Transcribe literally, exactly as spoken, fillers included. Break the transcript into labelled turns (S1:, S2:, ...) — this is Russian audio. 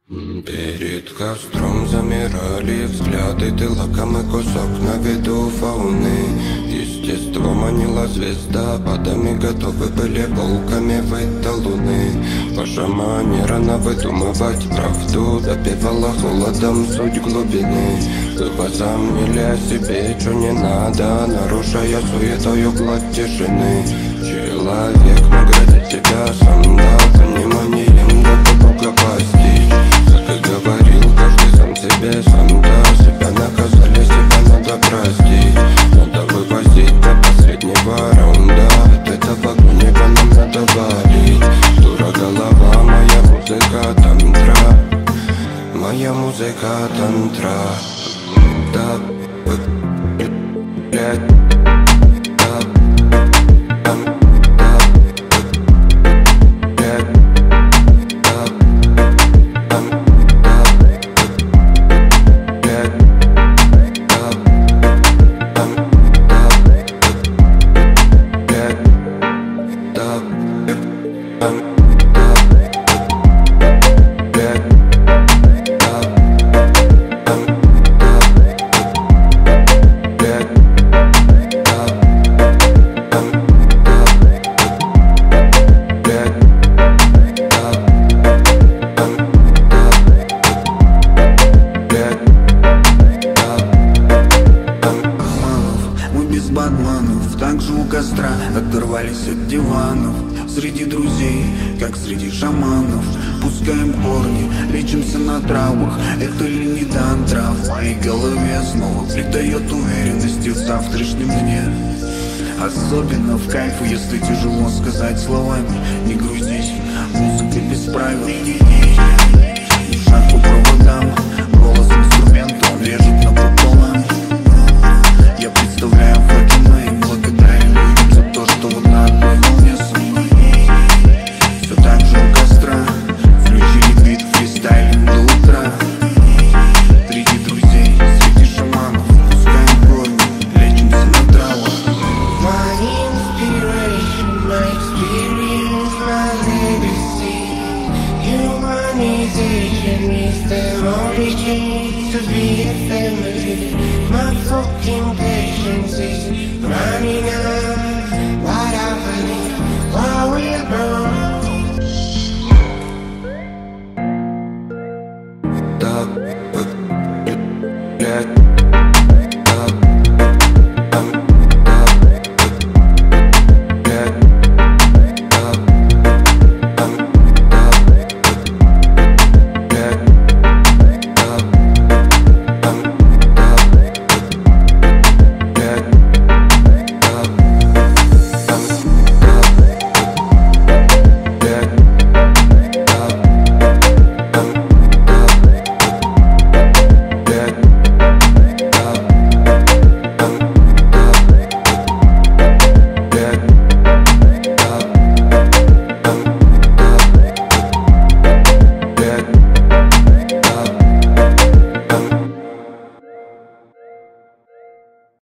S1: Перед костром замирали взгляды, ты лакомый кусок на виду фауны. Естество манила звездопадами, готовы были волками выйти до луны. Ваша манера на выдумывать правду допивала холодом суть глубины. Вы возомнили о себе, что не надо, нарушая суетою гладь тишины. Человек наградит тебя сам, да, пониманием до Бога постичь. Как и говорил, каждый сам себе, сам да, себя наказали, себя надо простить. Надо вывозить до последнего раунда, от этого гнева нам надо валить. Дура голова, моя музыка тантра, моя музыка тантра. Да, блядь.
S2: Также у костра оторвались от диванов. Среди друзей, как среди шаманов, пускаем корни, лечимся на травах. Это ли не тантра? В моей голове снова придает уверенности в завтрашнем дне. Особенно в кайфу, если тяжело сказать словами. Не грузись, музыка без правил. Душа по проводам, голос инструмента, он режет на пополам. Я представляю факи мои, благодарен людям за то, что вот на одной волне со мной. Все так же у костра, включили бит, фристайлинг до утра. Среди друзей, среди шаманов, пускаем корни, лечимся на травах.
S3: My inspiration, my experience, my legacy. Humanization is the only key to be a family. My fucking patience is running out.